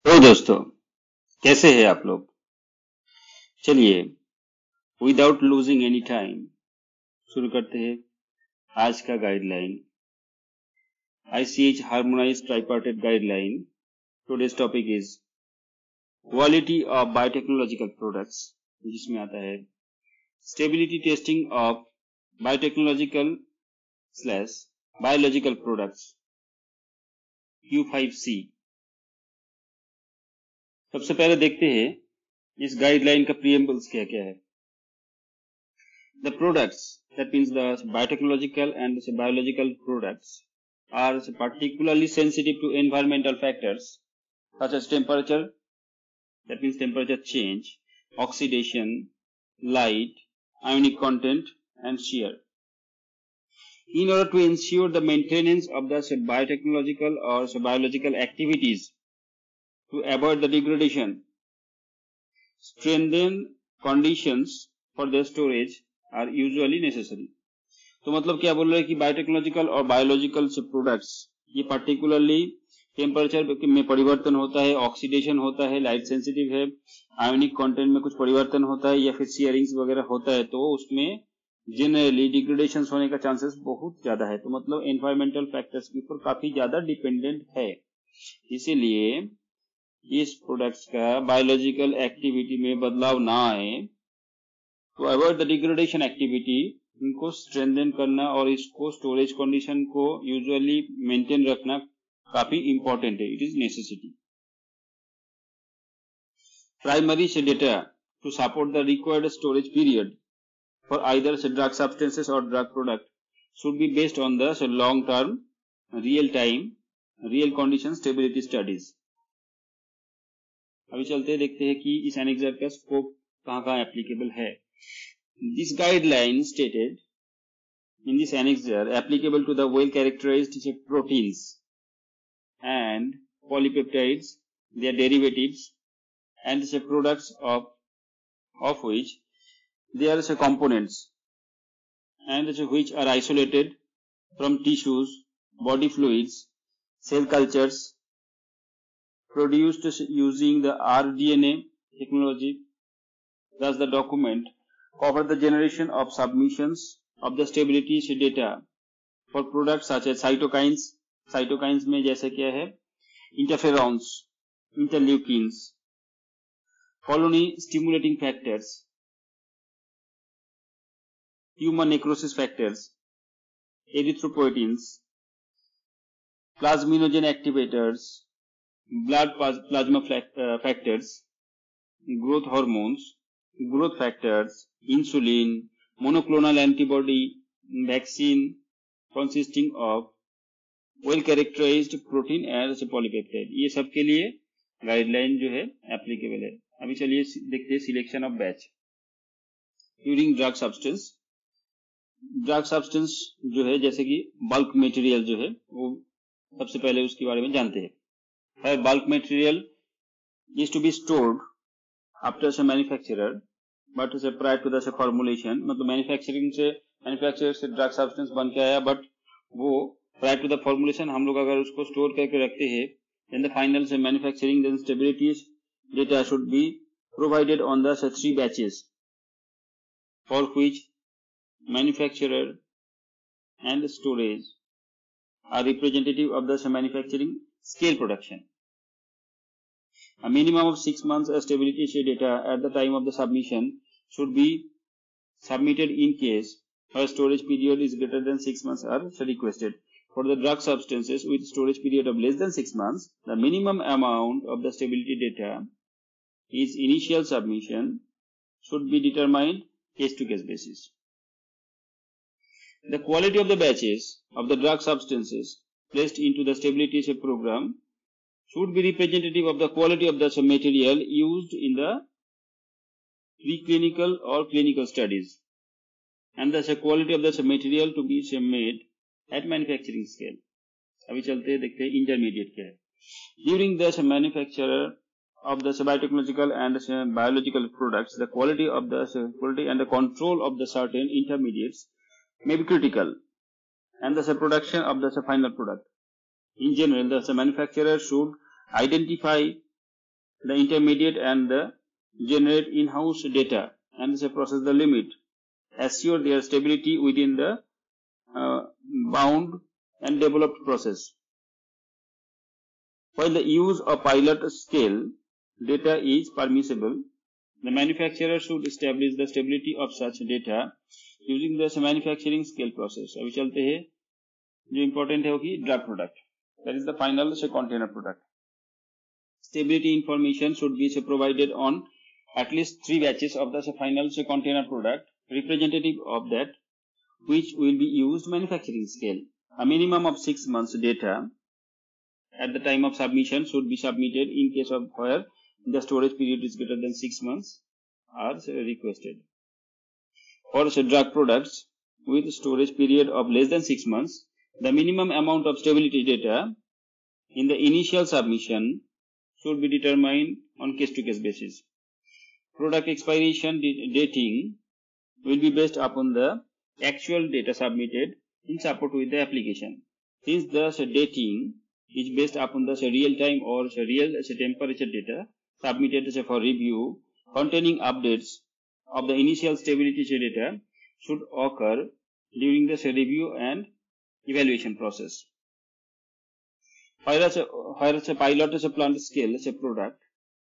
तो दोस्तों, कैसे हैं आप लोग? चलिए, विदाउट लूजिंग एनी टाइम शुरू करते हैं आज का guideline. ICH harmonised tripartite guideline. Today's topic is quality of biotechnological products, जिसमें आता है stability testing of biotechnological slash biological products Q5C। सबसे पहले देखते हैं इस गाइडलाइन का प्रीएम्बल्स क्या क्या है। The products, that means the biotechnological and the biological products, are particularly sensitive to environmental factors such as temperature, that means temperature change, oxidation, light, ionic content, and shear. In order to ensure the maintenance of the biotechnological or biological activities, to avoid the degradation, strengthen conditions for their storage are usually necessary. तो मतलब क्या बोल रहे हैं कि biotechnological और biological से products ये पर्टिकुलरली टेम्परेचर में परिवर्तन होता है, ऑक्सीडेशन होता है, लाइट सेंसिटिव है, आयोनिक कंटेंट में कुछ परिवर्तन होता है या फिर शियरिंग्स वगैरह होता है, तो उसमें जनरली डिग्रेडेशन होने का चांसेस बहुत ज्यादा है। तो मतलब एनवायरमेंटल फैक्टर्स के ऊपर काफी ज्यादा डिपेंडेंट है। इसीलिए इस प्रोडक्ट्स का बायोलॉजिकल एक्टिविटी में बदलाव ना आए, तो अवॉइड द डिग्रेडेशन एक्टिविटी, इनको स्ट्रेंथन करना और इसको स्टोरेज कंडीशन को यूजुअली मेंटेन रखना काफी इंपॉर्टेंट है। It is necessity. प्राइमरी से data to support the required storage period for either से ड्रग सब्सटेंसेस और drug product should be based on the long term real time real condition stability studies. अभी चलते हैं, देखते हैं कि इस एनेक्सर का स्कोप कहाँ एप्लीकेबल है। This guideline stated in this annexure applicable to the well-characterized proteins and polypeptides, their derivatives, and the products of which they are components, and which are isolated from tissues, body fluids, cell cultures, produced using the rDNA technology. Thus, the document cover the generation of submissions of the stability data for products such as cytokines. Cytokines में जैसे क्या है, interferons, interleukins, colony stimulating factors, tumor necrosis factors, erythropoietins, plasminogen activators, blood plasma factors, growth hormones, growth factors, insulin, monoclonal antibody, vaccine consisting of well characterized protein and polypeptide, ये सब के लिए guideline जो है एप्लीकेबल है। अभी चलिए देखते हैं selection of batch during drug substance. Drug substance जो है जैसे कि बल्क मटेरियल जो है वो सबसे पहले उसके बारे में जानते हैं। Bulk material is to be stored after से मैन्युफैक्चरर बट से प्रायर टू द फॉर्मुलेशन, मतलब मैन्युफैक्चरर से ड्रग सब्सटेंस बन के आया, बट वो प्रायर टू द फॉर्मुलेशन हम लोग अगर उसको स्टोर करके रखते हैं, देन द फाइनल से manufacturing then stability data should be provided on the 3 batches for which manufacturer and storage are representative of the manufacturing scale production. A minimum of 6 months stability data at the time of the submission should be submitted in case a storage period is greater than 6 months are requested. For the drug substances with storage period of less than 6 months, the minimum amount of the stability data is initial submission should be determined case-to-case basis. The quality of the batches of the drug substances placed into the stability program should be representative of the quality of the material used in the preclinical or clinical studies, and the quality of the material to be made at manufacturing scale. अभी चलते हैं, देखते हैं intermediate क्या है। During the manufacture of the biotechnological and biological products, the quality and the control of the certain intermediates may be critical, and the production of the final product. In general, the manufacturer should identify the intermediate and the generate in-house data and process the limit, assure their stability within the bound and developed process. While the use of pilot scale data is permissible, the manufacturer should establish the stability of such data using the manufacturing scale process. अभी चलते हैं जो important है वो कि drug product, that is the final container product. Stability information should be provided on at least 3 batches of the final container product representative of that which will be used manufacturing scale. A minimum of 6 months data at the time of submission should be submitted in case of where the storage period is greater than 6 months are requested. For drug products with storage period of less than 6 months, the minimum amount of stability data in the initial submission should be determined on case-to-case basis. Product expiration dating will be based upon the actual data submitted in support with the application. Since the dating is based upon the real-time or real temperature data submitted for review, containing updates of the initial stability data should occur during the review and evaluation process. Whereas a pilot is a plant scale as a product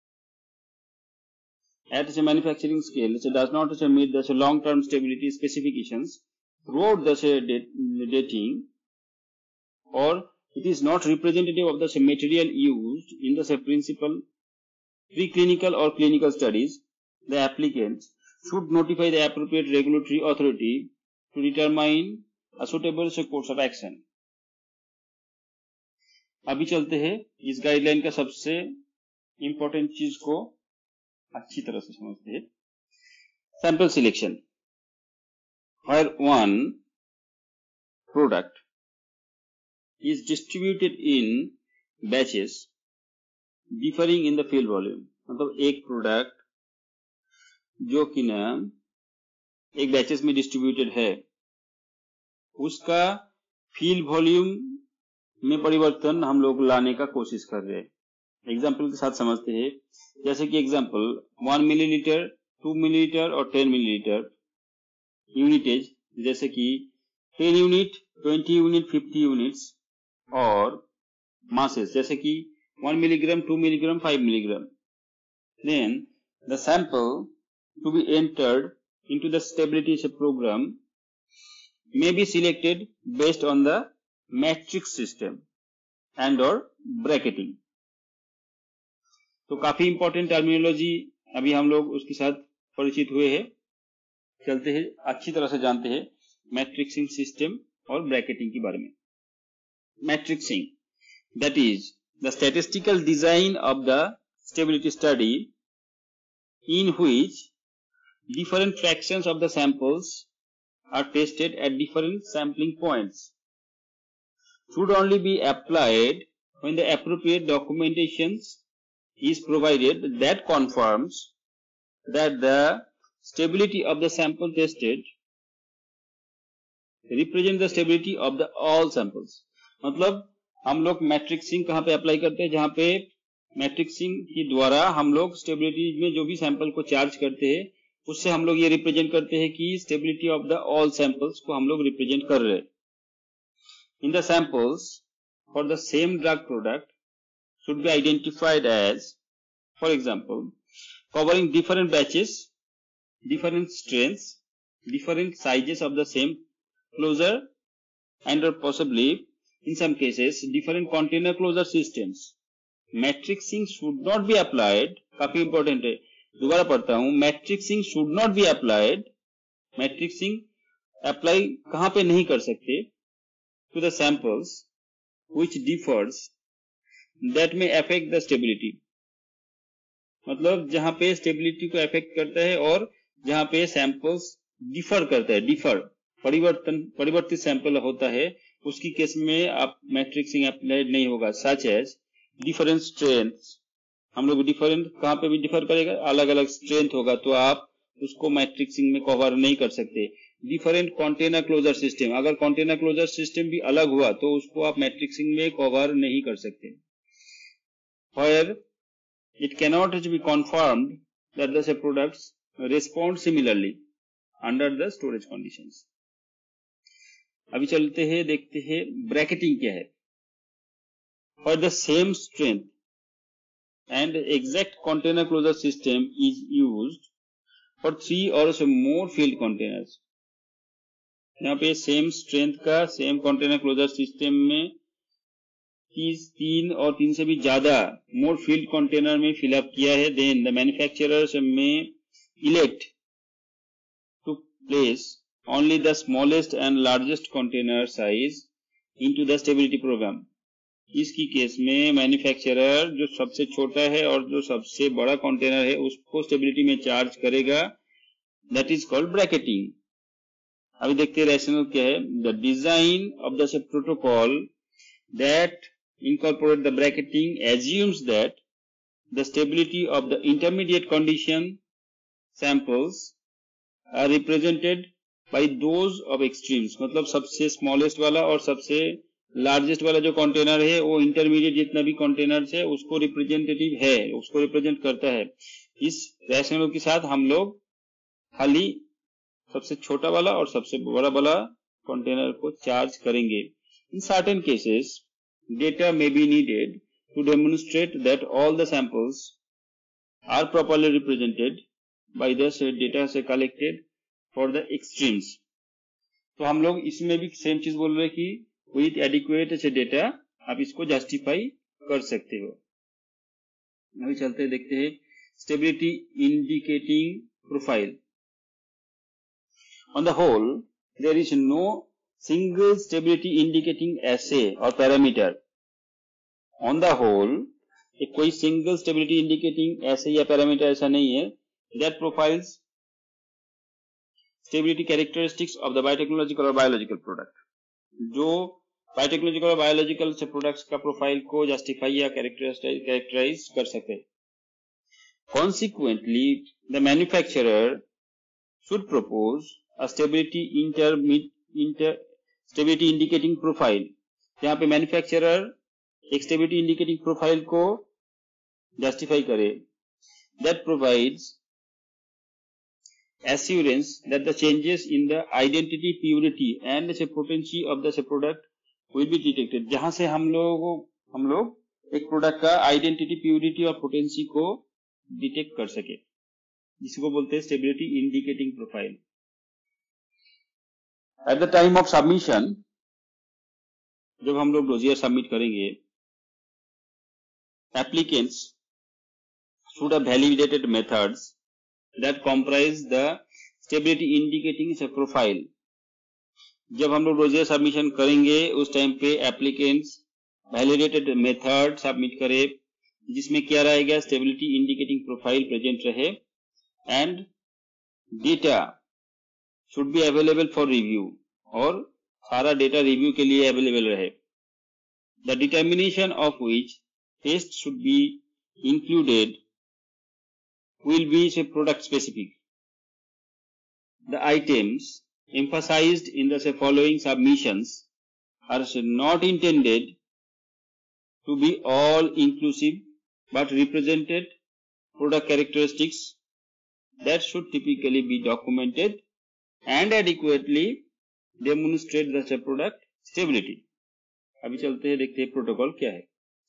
at a manufacturing scale does not meet the long-term stability specifications throughout the dating, or it is not representative of the material used in the principal preclinical or clinical studies, the applicant should notify the appropriate regulatory authority to determine a suitable course of action. अभी चलते हैं इस guideline का सबसे important चीज को अच्छी तरह से समझते हैं. Sample selection. Where one product is distributed in batches differing in the field volume, मतलब एक प्रोडक्ट जो कि ना एक बैचेस में डिस्ट्रीब्यूटेड है उसका फील्ड वॉल्यूम में परिवर्तन हम लोग लाने का कोशिश कर रहे हैं. एग्जाम्पल के साथ समझते हैं. जैसे कि एग्जाम्पल 1 मिलीलीटर, 2 मिलीलीटर और 10 मिलीलीटर यूनिटेज, जैसे कि 10 यूनिट, 20 यूनिट, 50 यूनिट्स, और मासेस जैसे कि 1 milligram, 2 milligram, 5 milligram. Then the sample to be entered into the stability program may be selected based on the matrix system and or bracketing. तो काफी important terminology अभी हम लोग उसके साथ परिचित हुए हैं. चलते हैं अच्छी तरह से जानते हैं मैट्रिक्सिंग सिस्टम और ब्रैकेटिंग के बारे में. मैट्रिक्सिंग, that is the statistical design of the stability study in which different fractions of the samples are tested at different sampling points, should only be applied when the appropriate documentation is provided that confirms that the stability of the sample tested represent the stability of the all samples. मतलब हम लोग मैट्रिक्सिंग कहाँ पे apply करते हैं, जहाँ पे मैट्रिक्सिंग के द्वारा हम लोग स्टेबिलिटी में जो भी सैंपल को चार्ज करते हैं उससे हम लोग ये रिप्रेजेंट करते हैं कि stability of the all samples को हम लोग रिप्रेजेंट कर रहे हैं. In the samples for the same drug product should be identified as, for example, covering different batches, different strengths, different sizes of the same closure and or possibly in some cases different container closure systems. Matrixing should not be applied, काफी important है, दोबारा पढ़ता हूं, matrixing should not be applied, matrixing apply कहां पे नहीं कर सकते, to the samples which differs that may affect the stability. मतलब जहां पे स्टेबिलिटी को अफेक्ट करता है और जहां पे सैंपल्स डिफर करता है, डिफर परिवर्तित सैंपल होता है, उसकी केस में आप मैट्रिक्सिंग अप्लाइड नहीं होगा. सच एज डिफरेंट स्ट्रेंथ, हम लोग डिफरेंट कहां पे भी डिफर करेगा, अलग अलग स्ट्रेंथ होगा तो आप उसको मैट्रिक्सिंग में कवर नहीं कर सकते. डिफरेंट कंटेनर क्लोजर सिस्टम, अगर कंटेनर क्लोजर सिस्टम भी अलग हुआ तो उसको आप मैट्रिक्सिंग में कवर नहीं कर सकते. Where it cannot be confirmed that the products respond similarly under the storage conditions. अभी चलते हैं, देखते हैं ब्रैकेटिंग क्या है. For the same strength and exact container closure system is used for 3 or more filled containers. यहाँ पे same strength का सेम कंटेनर क्लोजर सिस्टम में 3 और 3 से भी ज्यादा मोर फील्ड कंटेनर में फिलअप किया है, then the manufacturers may elect to place only the smallest and largest container size into the stability program. इसकी केस में मैन्युफैक्चरर जो सबसे छोटा है और जो सबसे बड़ा कंटेनर है उसको स्टेबिलिटी में चार्ज करेगा. That is called bracketing. अभी देखते हैं रैशनल क्या है. The design of the protocol that incorporate the bracketing assumes that the stability of the intermediate condition samples are represented by those of extremes. मतलब सबसे smallest वाला और सबसे लार्जेस्ट वाला जो कंटेनर है वो इंटरमीडिएट जितना भी कंटेनर है उसको रिप्रेजेंटेटिव है, उसको रिप्रेजेंट करता है. इस रैशनल के साथ हम लोग खाली सबसे छोटा वाला और सबसे बड़ा वाला कंटेनर को चार्ज करेंगे. In certain cases data may be needed to demonstrate that all the samples are properly represented by the data से collected for the extremes. तो हम लोग इसमें भी सेम चीज बोल रहे हैं कि with adequate data आप इसको जस्टिफाई कर सकते हो. अभी चलते देखते हैं stability indicating profile. On the whole, there is no single stability indicating assay or parameter. On the whole, एक कोई सिंगल स्टेबिलिटी इंडिकेटिंग ऐसे या पैरामीटर ऐसा नहीं है that profiles stability characteristics of the biotechnological or biological product. जो biotechnological और biological से प्रोडक्ट्स का प्रोफाइल को जस्टिफाई या कैरेक्टराइज कर सके. Consequently, the manufacturer should propose a stability indicating profile. यहाँ पे मैन्युफैक्चरर एक स्टेबिलिटी इंडिकेटिंग प्रोफाइल को जस्टिफाई करे. That provides assurance that the changes in the identity, purity and the potency of the product will be detected. जहां से हम लोग एक प्रोडक्ट का आइडेंटिटी, प्यूरिटी और पोटेंसी को डिटेक्ट कर सके, जिसको बोलते हैं stability indicating profile. At the time of submission, जब हम लोग डोजियर सबमिट करेंगे, applicants should have validated methods that comprise the stability indicating profile. जब हम लोग डोजियर सबमिशन करेंगे उस टाइम पे एप्लीकेंट्स वैलिडेटेड मेथड सबमिट करे जिसमें क्या रहेगा, स्टेबिलिटी इंडिकेटिंग प्रोफाइल प्रेजेंट रहे, and data should be available for review, और सारा डेटा रिव्यू के लिए अवेलेबल रहे. The determination of which test should be included will be product specific. The items emphasized in the following submissions are not intended to be all inclusive but represented product characteristics that should typically be documented and adequately demonstrate the product stability. अभी चलते हैं, देखते हैं protocol क्या है.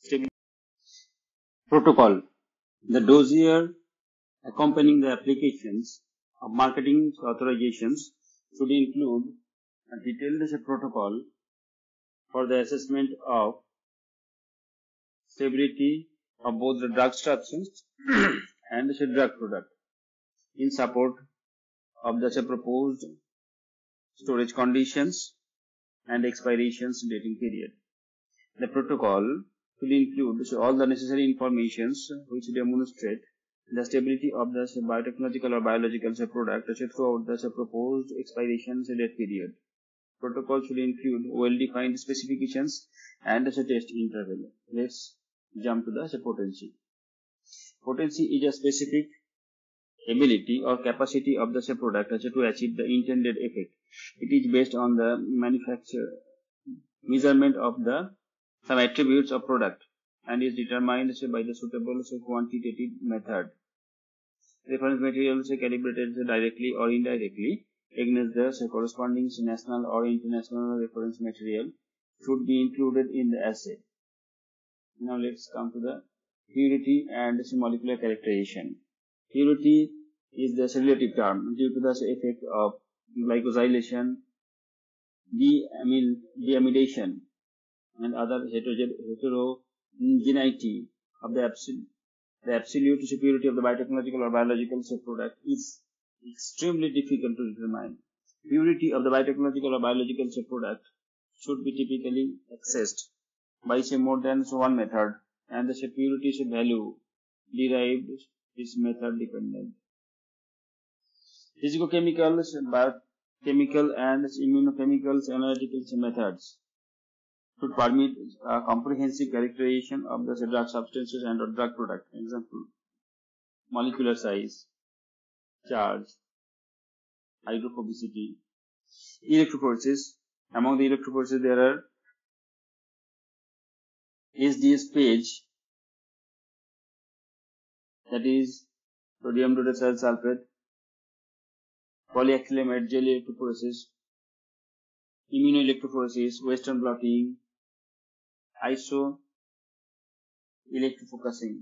Protocol. The dossier accompanying the applications of marketing authorizations should include a detailed protocol for the assessment of stability of both the drug substance and the drug product in support of the proposed storage conditions and expirations dating period. The protocol should include all the necessary informations which demonstrate the stability of the biotechnological or biological product throughout the proposed expiration date period. Protocol should include well-defined specifications and the test interval. Let's jump to the potency. Potency is a specific ability or capacity of the product to achieve the intended effect. It is based on the manufacturer measurement of the some attributes of product and is determined by the suitable quantitative method. Reference material calibrated directly or indirectly against the corresponding national or international reference material should be included in the assay. Now let's come to the purity and molecular characterization. Purity is the relative term due to the effect of glycosylation, deamidation, and other heterogeneity of the absolute purity of the biotechnological or biological product is extremely difficult to determine. Purity of the biotechnological or biological product should be typically assessed by more than one method, and the purity value derived is method dependent. Physicochemical, biochemical, and immunochemical analytical methods should permit a comprehensive characterization of the drug substances and or drug product. Example: molecular size, charge, hydrophobicity, electrophoresis. Among the electrophoresis there are SDS page, that is sodium dodecyl sulfate, polyacrylamide gel electrophoresis, immunoelectrophoresis, western blotting, iso-electrofocusing.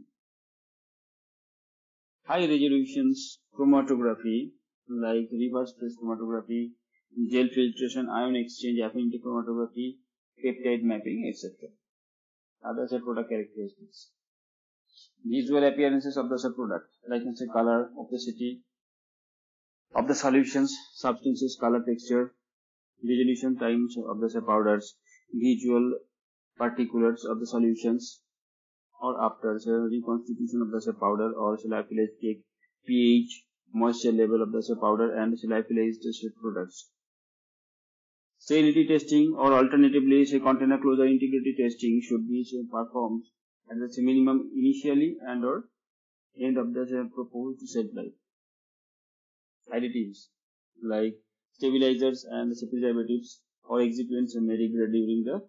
High resolutions chromatography like reverse phase chromatography, gel filtration, ion exchange, affinity chromatography, peptide mapping, etc. Other product characteristics. Visual appearances of the product, like color, opacity of the solutions, substances, color, texture, resolution times of the powders, visual particulars of the solutions, or after reconstitution of the powder or lyophilized cake, pH, moisture level of the powder and lyophilized products. Sterility testing or alternatively container closure integrity testing should be performed at the minimum initially and or end of the proposed shelf life. Additives like stabilizers and preservatives or excipients may degrade during the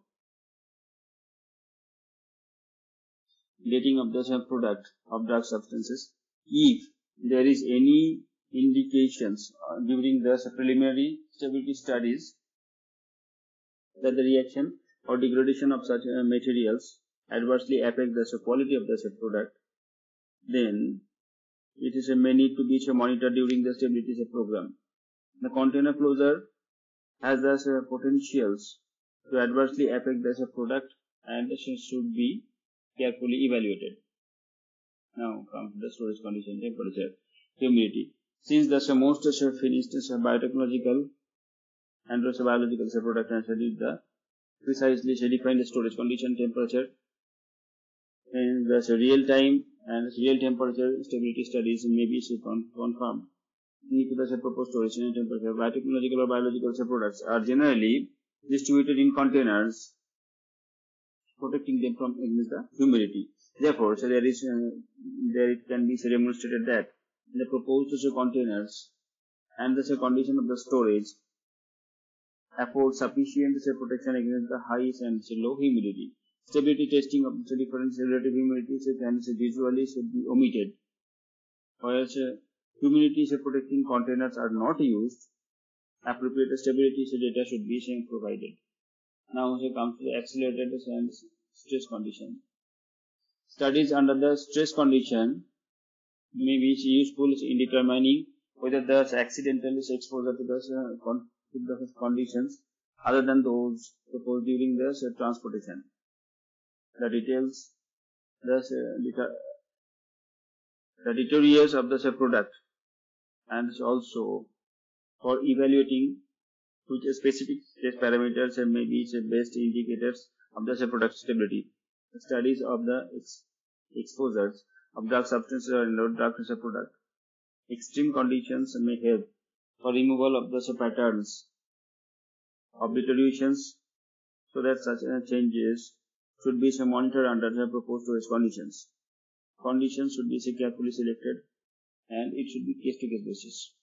dating of the product of drug substances. If there is any indications during the preliminary stability studies that the reaction or degradation of such materials adversely affect the quality of the product, then it is may need to be monitored during the stability program. The container closure has the potentials to adversely affect the product and should be carefully evaluated. Now come to the storage condition, temperature, humidity. Since the most finished biotechnological and biological product and studied the precisely defined storage condition, temperature, and the real time and real temperature stability studies may be confirmed. The proposed storage temperature. Biotechnological or biological products are generally distributed in containers, protecting them from against the humidity. Therefore, there it can be demonstrated that the proposed containers and the condition of the storage afford sufficient protection against the high and low humidity. Stability testing of the different relative humidity can usually should be omitted. Whereas humidity protecting containers are not used, appropriate stability data should be provided. Now comes to the accelerated and stress condition. Studies under the stress condition may be useful in determining whether there is accidental exposure to the conditions other than those proposed during the transportation. The details, the deterioration of the product, and also for evaluating which specific test parameters may be best indicators of the product stability. The studies of the exposures of drug substances and drug product. Extreme conditions may help for removal of the patterns of deteriorations, so that such changes should be monitored under the proposed storage conditions. Conditions should be carefully selected and it should be case-to-case basis.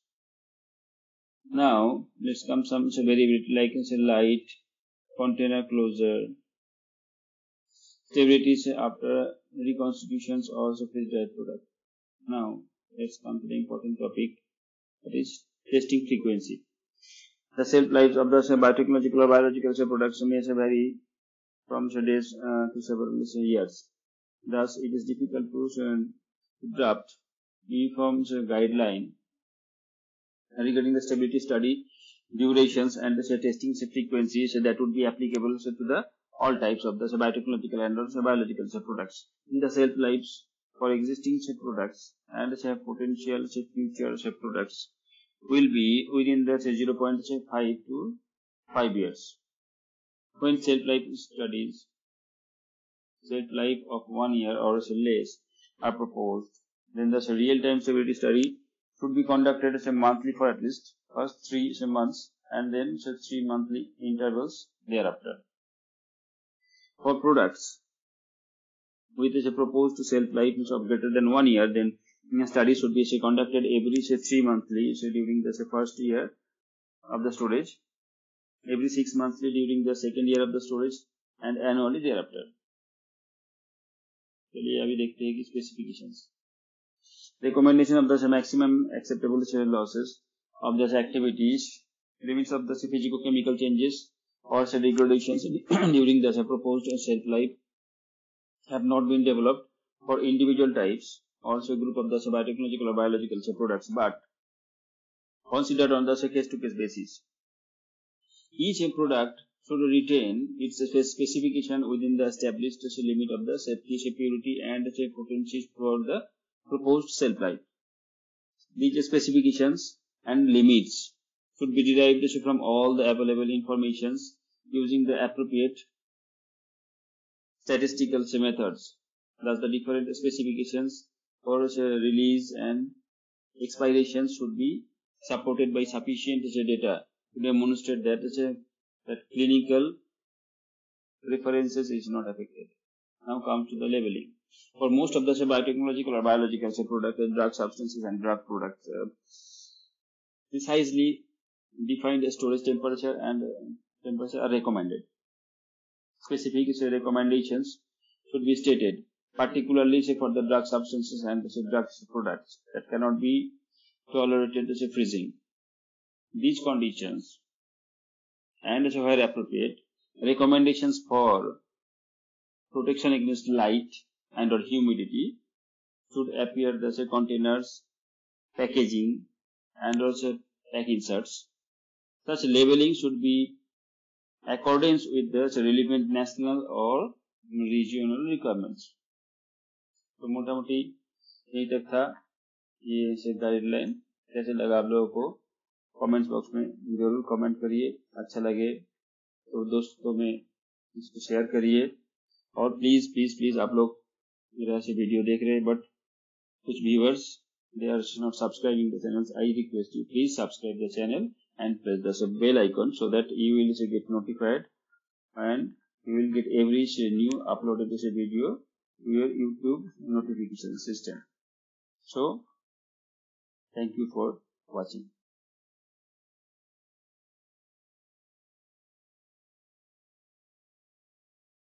Now let's come some variability like light, container closure, stability after reconstitutions or freeze-dried product. Now let's come to the important topic, that is testing frequency. The shelf lives of the biotechnological or biological products may vary from days to several years. Thus, it is difficult to draft uniform guideline regarding the stability study durations and the testing frequencies that would be applicable to the all types of the biotechnological and also biological products. In the shelf lives for existing products and potential future products will be within the 0.5 to 5 years. When shelf life studies, shelf life of 1 year or less are proposed, then the real-time stability study should be conducted monthly for at least first 3 months and then 3 monthly intervals thereafter. For products with a proposed shelf life of greater than 1 year, then study should be conducted every 3 monthly during the first year of the storage, every 6 monthly during the second year of the storage, and annually thereafter. चलिए अभी देखते हैं कि specifications. Recommendation of the maximum acceptable losses of the activities, limits of the physicochemical changes or degradations during the proposed shelf life have not been developed for individual types, also group of the biotechnological or biological products, but considered on the case-to-case basis. Each product should retain its specification within the established limit of the safety, purity, and potency for the proposed shelf life. These specifications and limits should be derived from all the available informations using the appropriate statistical methods. Thus, the different specifications for release and expiration should be supported by sufficient data to demonstrate that that clinical references is not affected. Now comes to the labeling. For most of the biotechnological or biological products, drug substances and drug products, precisely defined storage temperature and temperature are recommended. Specific recommendations should be stated, particularly for the drug substances and drug products that cannot be tolerated freezing. These conditions and where appropriate, recommendations for protection against light and or humidity should appear in containers, packaging, and also pack inserts. Such labeling should be accordance with the relevant national or regional requirements. तो मोटा मोटी यही तक था ये guideline. कैसे लगा आप लोगों को कमेंट्स बॉक्स में जरूर कमेंट करिए. अच्छा लगे तो दोस्तों में इसको शेयर करिए. और प्लीज आप लोग मेरा से वीडियो देख रहे हैं बट कुछ viewers they are not subscribing the channels. I request you, please subscribe the channel and press the bell icon so that you will get notified and you will get every new uploaded video to your YouTube notification system. So thank you for watching.